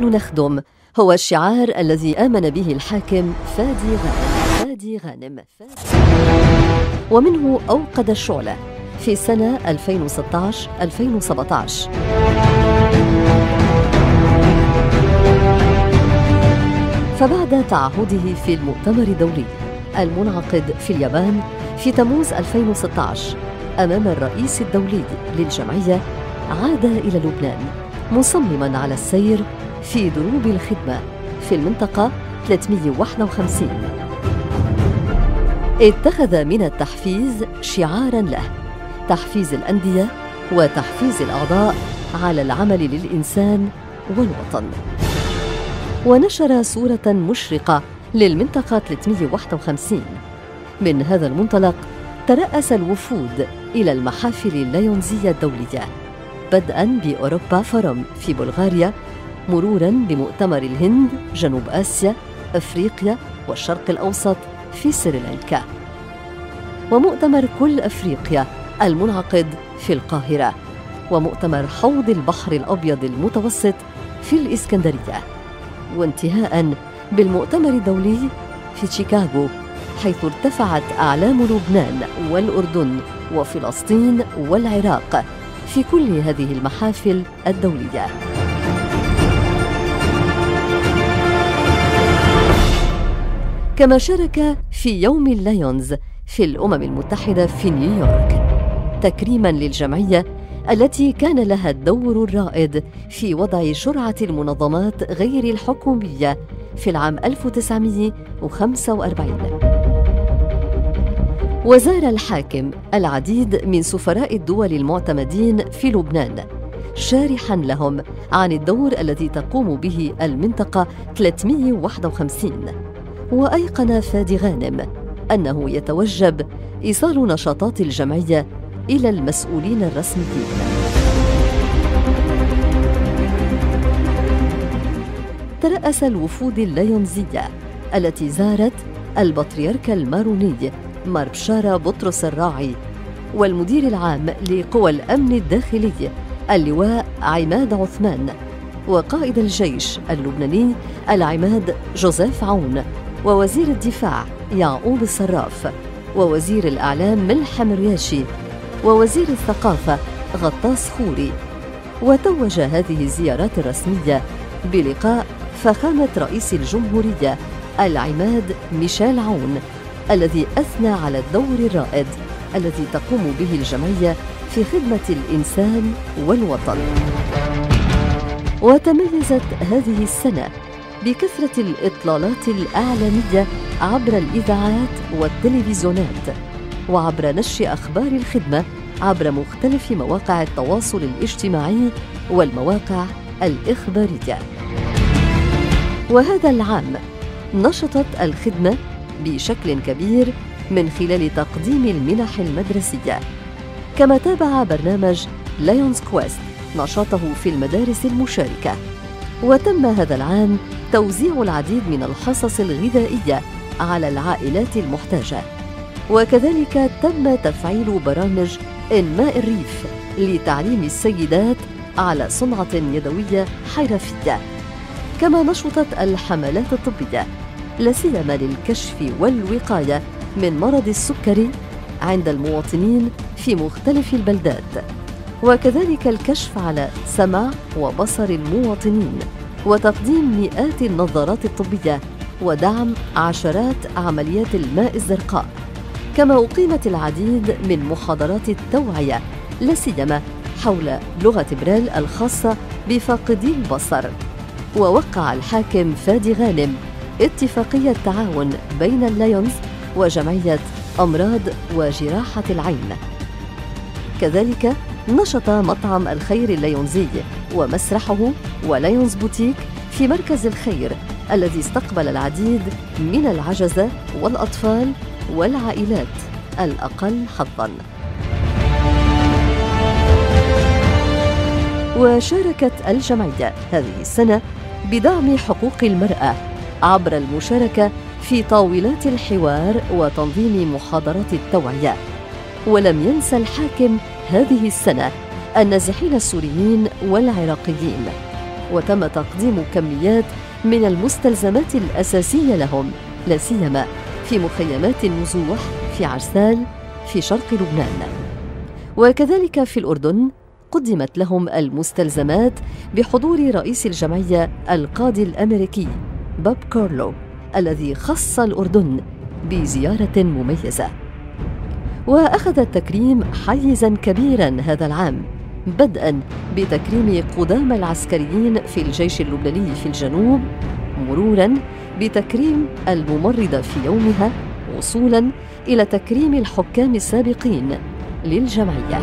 نحن نخدم هو الشعار الذي آمن به الحاكم فادي غانم ومنه أوقد الشعلة في سنة 2016-2017. فبعد تعهده في المؤتمر الدولي المنعقد في اليابان في تموز 2016 أمام الرئيس الدولي للجمعية، عاد إلى لبنان مصمماً على السير في دروب الخدمة في المنطقة 351. اتخذ من التحفيز شعاراً له، تحفيز الأندية وتحفيز الأعضاء على العمل للإنسان والوطن، ونشر صورة مشرقة للمنطقة 351. من هذا المنطلق ترأس الوفود إلى المحافل الليونزية الدولية، بدءاً بأوروبا فورم في بلغاريا، مروراً بمؤتمر الهند، جنوب آسيا، أفريقيا والشرق الأوسط في سريلانكا، ومؤتمر كل أفريقيا المنعقد في القاهرة، ومؤتمر حوض البحر الأبيض المتوسط في الإسكندرية، وانتهاءً بالمؤتمر الدولي في شيكاغو، حيث ارتفعت أعلام لبنان والأردن وفلسطين والعراق في كل هذه المحافل الدولية. كما شارك في يوم اللايونز في الأمم المتحدة في نيويورك، تكريماً للجمعية التي كان لها الدور الرائد في وضع شرعة المنظمات غير الحكومية في العام 1945. وزار الحاكم العديد من سفراء الدول المعتمدين في لبنان، شارحاً لهم عن الدور الذي تقوم به المنطقة 351. وأيقن فادي غانم أنه يتوجب إيصال نشاطات الجمعية إلى المسؤولين الرسميين. ترأس الوفود الليونزية التي زارت البطريرك الماروني مار بشارة بطرس الراعي، والمدير العام لقوى الأمن الداخلي اللواء عماد عثمان، وقائد الجيش اللبناني العماد جوزيف عون، ووزير الدفاع يعقوب الصراف، ووزير الإعلام ملحم رياشي، ووزير الثقافة غطاس خوري. وتوج هذه الزيارات الرسمية بلقاء فخامة رئيس الجمهورية العماد ميشيل عون، الذي أثنى على الدور الرائد الذي تقوم به الجمعية في خدمة الإنسان والوطن. وتميزت هذه السنة بكثرة الإطلالات الإعلامية عبر الإذاعات والتلفزيونات، وعبر نشر أخبار الخدمة عبر مختلف مواقع التواصل الاجتماعي والمواقع الإخبارية. وهذا العام نشطت الخدمة بشكل كبير من خلال تقديم المنح المدرسية، كما تابع برنامج لايونز كويست نشاطه في المدارس المشاركة. وتم هذا العام توزيع العديد من الحصص الغذائية على العائلات المحتاجة، وكذلك تم تفعيل برامج إنماء الريف لتعليم السيدات على صنعة يدوية حرفية. كما نشطت الحملات الطبية لا سيما للكشف والوقاية من مرض السكري عند المواطنين في مختلف البلدات، وكذلك الكشف على سمع وبصر المواطنين، وتقديم مئات النظارات الطبية، ودعم عشرات عمليات الماء الزرقاء. كما أقيمت العديد من محاضرات التوعية لا سيما حول لغة بريل الخاصة بفاقدي البصر. ووقع الحاكم فادي غانم اتفاقية تعاون بين اللايونز وجمعية أمراض وجراحة العين. كذلك نشط مطعم الخير الليونزي ومسرحه ولايونز بوتيك في مركز الخير، الذي استقبل العديد من العجزة والأطفال والعائلات الأقل حظاً. وشاركت الجمعية هذه السنة بدعم حقوق المرأة عبر المشاركة في طاولات الحوار وتنظيم محاضرات التوعية. ولم ينسى الحاكم هذه السنة النازحين السوريين والعراقيين، وتم تقديم كميات من المستلزمات الأساسية لهم، لا سيما في مخيمات النزوح في عرسال في شرق لبنان. وكذلك في الأردن قدمت لهم المستلزمات بحضور رئيس الجمعية القاضي الأمريكي بوب كارلو، الذي خص الأردن بزيارة مميزة. وأخذ التكريم حيزاً كبيراً هذا العام، بدءاً بتكريم قدامى العسكريين في الجيش اللبناني في الجنوب، مروراً بتكريم الممرضة في يومها، وصولاً إلى تكريم الحكام السابقين للجمعية.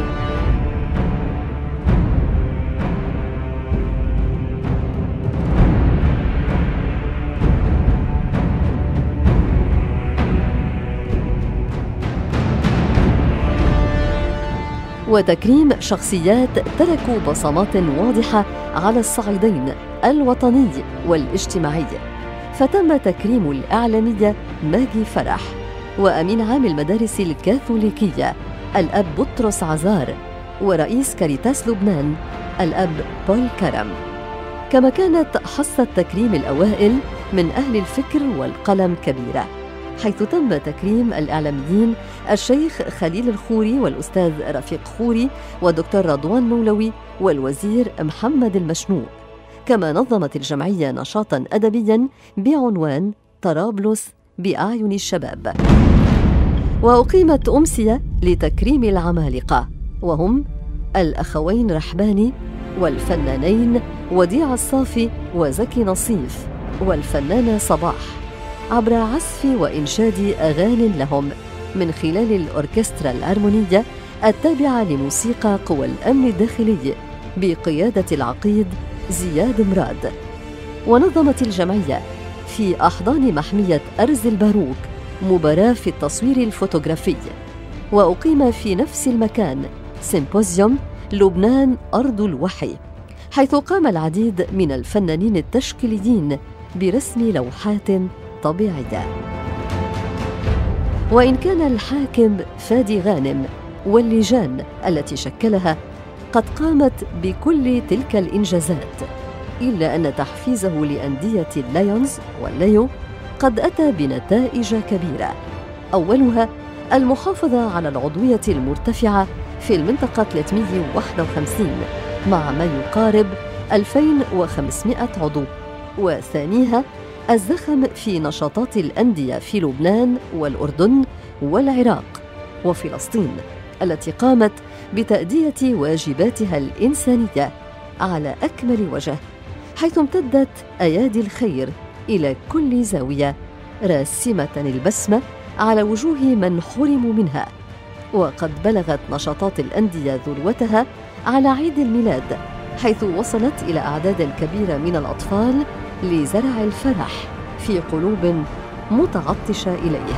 وتكريم شخصيات تركوا بصمات واضحة على الصعيدين الوطني والاجتماعي، فتم تكريم الإعلامية ماجي فرح، وأمين عام المدارس الكاثوليكية الأب بطرس عزار، ورئيس كاريتاس لبنان الأب بول كرم. كما كانت حصة تكريم الأوائل من أهل الفكر والقلم كبيرة، حيث تم تكريم الإعلاميين الشيخ خليل الخوري والأستاذ رفيق خوري والدكتور رضوان مولوي والوزير محمد المشنوق. كما نظمت الجمعية نشاطاً أدبياً بعنوان طرابلس بأعين الشباب. وأقيمت أمسية لتكريم العمالقة، وهم الأخوين رحباني والفنانين وديع الصافي وزكي نصيف والفنانة صباح، عبر عزف وإنشاد أغاني لهم من خلال الأوركسترا الأرمونية التابعة لموسيقى قوى الأمن الداخلي بقيادة العقيد زياد مراد. ونظمت الجمعية في أحضان محمية أرز الباروك مباراة في التصوير الفوتوغرافي. وأقيم في نفس المكان سيمبوزيوم لبنان أرض الوحي، حيث قام العديد من الفنانين التشكيليين برسم لوحات طبيعية. وإن كان الحاكم فادي غانم واللجان التي شكلها قد قامت بكل تلك الإنجازات، إلا أن تحفيزه لأندية اللايونز والليو قد أتى بنتائج كبيرة، أولها المحافظة على العضوية المرتفعة في المنطقة 351 مع ما يقارب 2500 عضو، وثانيها الزخم في نشاطات الأندية في لبنان والأردن والعراق وفلسطين، التي قامت بتأدية واجباتها الإنسانية على أكمل وجه، حيث امتدت أيادي الخير إلى كل زاوية، راسمة البسمة على وجوه من حرموا منها. وقد بلغت نشاطات الأندية ذروتها على عيد الميلاد، حيث وصلت إلى أعداد كبيرة من الأطفال لزرع الفرح في قلوب متعطشة إليه.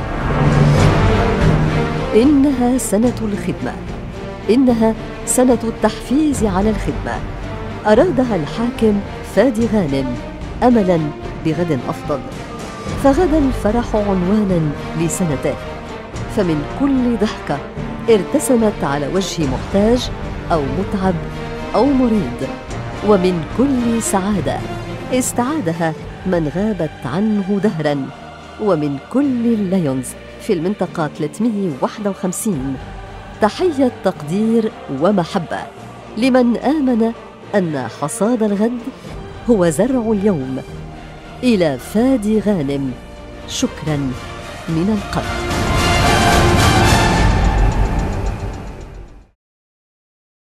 إنها سنة الخدمة، إنها سنة التحفيز على الخدمة، أرادها الحاكم فادي غانم أملاً بغد أفضل، فغدا الفرح عنوانا لسنته، فمن كل ضحكة ارتسمت على وجه محتاج أو متعب أو مريض، ومن كل سعادة استعادها من غابت عنه دهراً، ومن كل الليونز في المنطقة 351 تحية تقدير ومحبة لمن آمن أن حصاد الغد هو زرع اليوم. إلى فادي غانم شكراً من القلب.